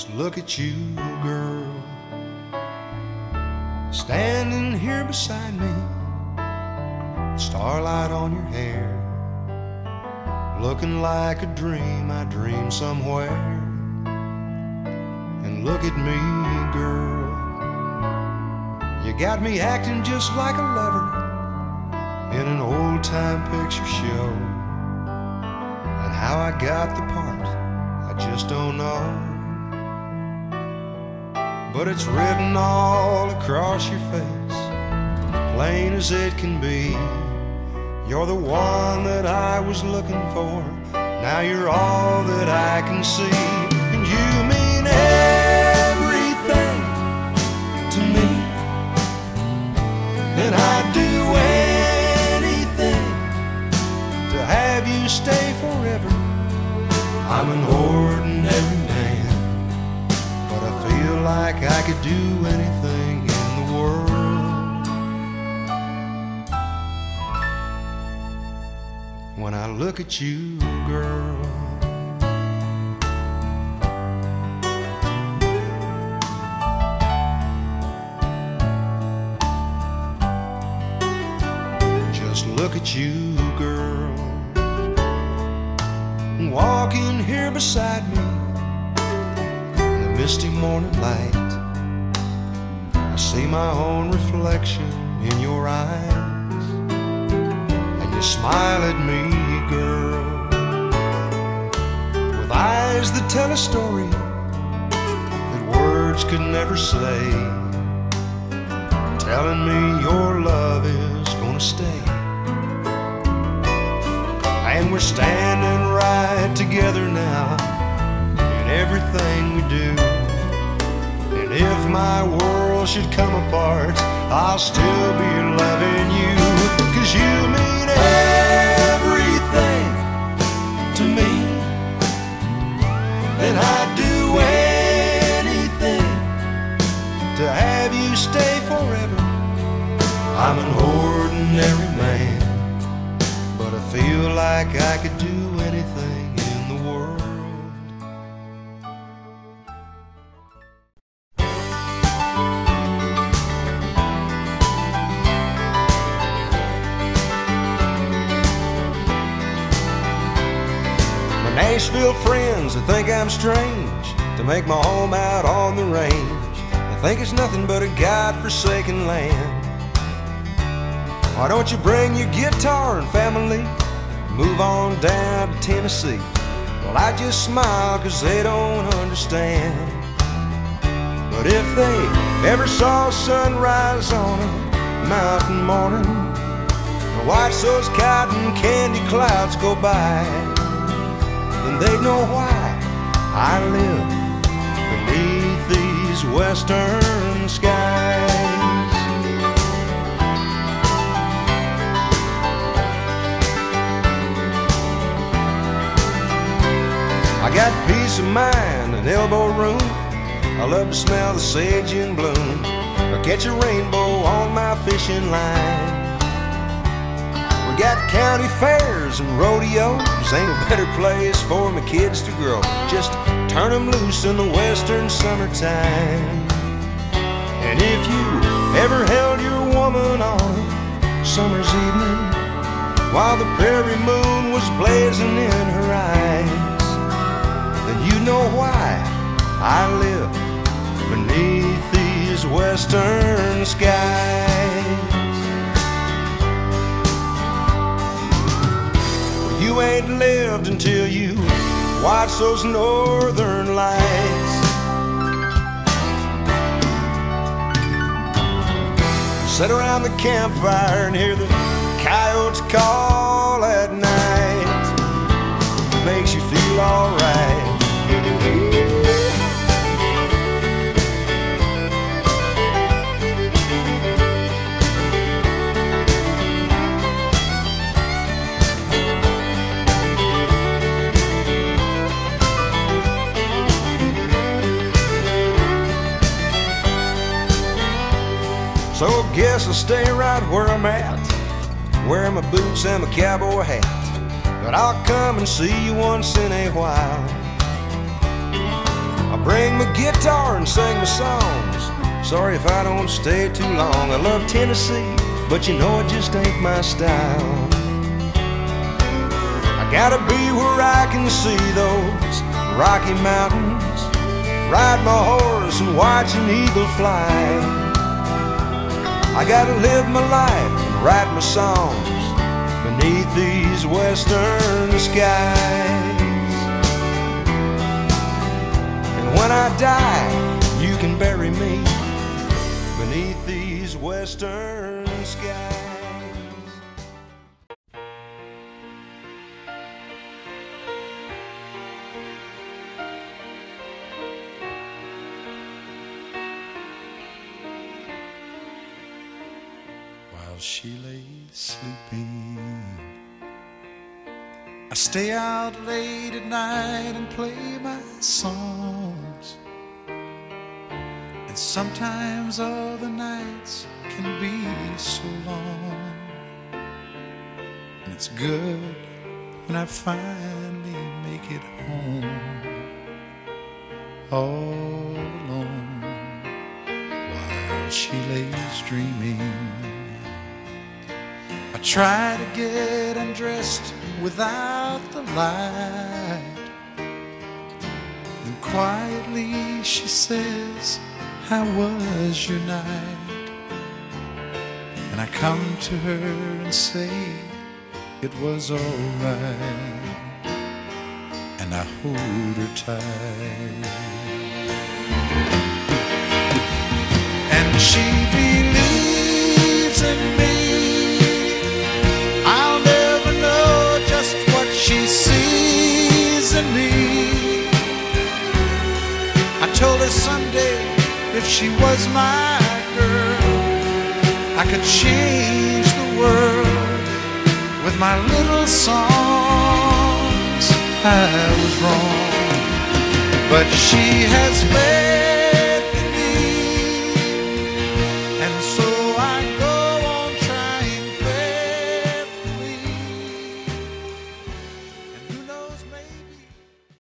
Just look at you, girl, standing here beside me, starlight on your hair, looking like a dream I dreamed somewhere. And look at me, girl, you got me acting just like a lover in an old-time picture show. And how I got the part, I just don't know. But it's written all across your face, plain as it can be. You're the one that I was looking for. Now you're all that I can see. And you mean everything to me, and I'd do anything to have you stay forever. I'm an ordinary man, but I feel like I could do anything in the world. When I look at you, girl, just look at you, girl, walking here beside me in the misty morning light. I see my own reflection in your eyes, and you smile at me, girl, with eyes that tell a story that words could never say, telling me your love is gonna stay. And we're standing right together now in everything we do. And if my world should come apart, I'll still be loving you. 'Cause you mean everything to me, and I'd do anything to have you stay forever. I'm an ordinary man, but I feel like I could do anything in the world. My Nashville friends, they think I'm strange to make my home out on the range. They think it's nothing but a God-forsaken land. Why don't you bring your guitar and family, move on down to Tennessee? Well, I just smile 'cause they don't understand. But if they ever saw sunrise on a mountain morning and watch those cotton candy clouds go by, then they'd know why I live beneath these western skies. I got peace of mind and elbow room. I love to smell the sage in bloom, or catch a rainbow on my fishing line. We got county fairs and rodeos. Ain't no better place for my kids to grow. Just turn them loose in the western summertime. And if you ever held your woman on a summer's evening while the prairie moon was blazing in her eyes, then you know why I live beneath these western skies. You ain't lived until you watch those northern lights. Sit around the campfire and hear the coyotes call at night. Makes you feel alright. So I guess I'll stay right where I'm at, wearing my boots and my cowboy hat. But I'll come and see you once in a while. bring my guitar and sing my songs. Sorry if I don't stay too long. I love Tennessee, but you know it just ain't my style. I gotta be where I can see those Rocky Mountains, ride my horse and watch an eagle fly. I gotta live my life and write my songs beneath these western skies. And when I die, you can bury me beneath these western skies. While she lay sleeping, I stay out late at night and play my songs. And sometimes all the nights can be so long. And it's good when I finally make it home, all alone, while she lays dreaming. I try to get undressed without the light, and quietly she says, "How was your night?" And I come to her and say it was all right, and I hold her tight. And she believes in me. I'll never know just what she sees in me. I told her someday if she was my girl, I could change the world with my little songs. I was wrong, but she has failed.